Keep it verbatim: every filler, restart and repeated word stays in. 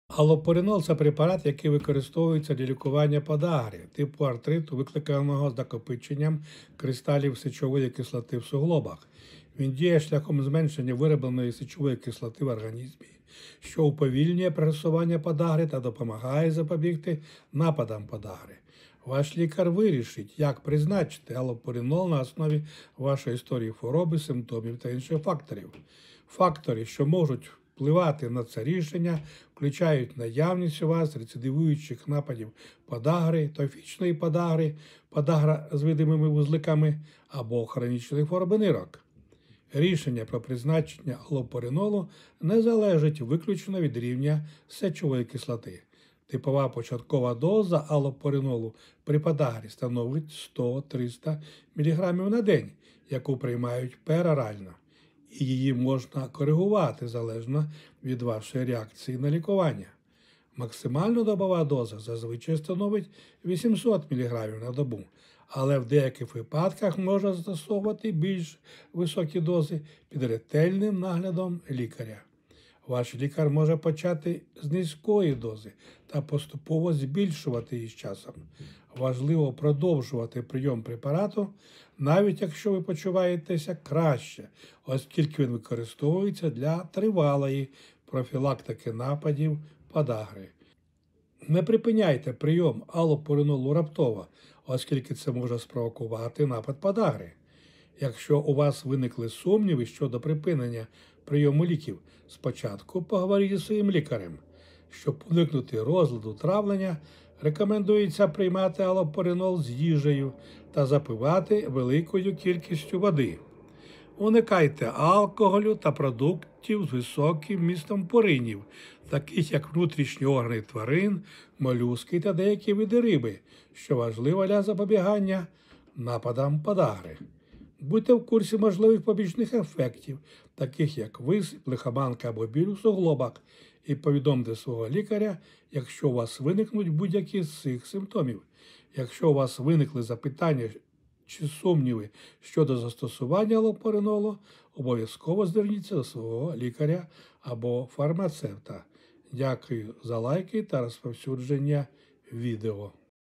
Аллопуринол – це препарат, який використовується для лікування подагри, типу артриту, викликаного накопиченням кристалів сечової кислоти в суглобах. Він діє шляхом зменшення виробленої сечової кислоти в організмі, що уповільнює прогресування подагри та допомагає запобігти нападам подагри. Ваш лікар вирішить, як призначити аллопуринол на основі вашої історії хвороби, симптомів та інших факторів. Фактори, що можуть впливати на це рішення, включають наявність у вас рецидивуючих нападів подагри, трофічної подагри, подагра з видимими вузликами або хронічної хвороби нирок. Рішення про призначення аллопуринолу не залежить виключно від рівня сечової кислоти. Типова початкова доза аллопуринолу при подагрі становить сто-триста міліграмів на день, яку приймають перорально. І її можна коригувати залежно від вашої реакції на лікування. Максимальна добова доза зазвичай становить вісімсот міліграмів на добу, але в деяких випадках можна застосовувати більш високі дози під ретельним наглядом лікаря. Ваш лікар може почати з низької дози та поступово збільшувати її з часом. Важливо продовжувати прийом препарату, навіть якщо ви почуваєтеся краще, оскільки він використовується для тривалої профілактики нападів подагри. Не припиняйте прийом аллопуринолу раптово, оскільки це може спровокувати напад подагри. Якщо у вас виникли сумніви щодо припинення прийому ліків, спочатку поговоріть зі своїм лікарем. Щоб уникнути розладу травлення, рекомендується приймати аллопуринол з їжею та запивати великою кількістю води. Уникайте алкоголю та продуктів з високим вмістом пуринів, таких як внутрішні органи тварин, молюски та деякі види риби, що важливо для запобігання нападам подагри. Будьте в курсі можливих побічних ефектів, таких як висип, лихоманка або біль у суглобах, і повідомте свого лікаря, якщо у вас виникнуть будь-які з цих симптомів. Якщо у вас виникли запитання чи сумніви щодо застосування аллопуринолу, обов'язково зверніться до свого лікаря або фармацевта. Дякую за лайки та розповсюдження відео.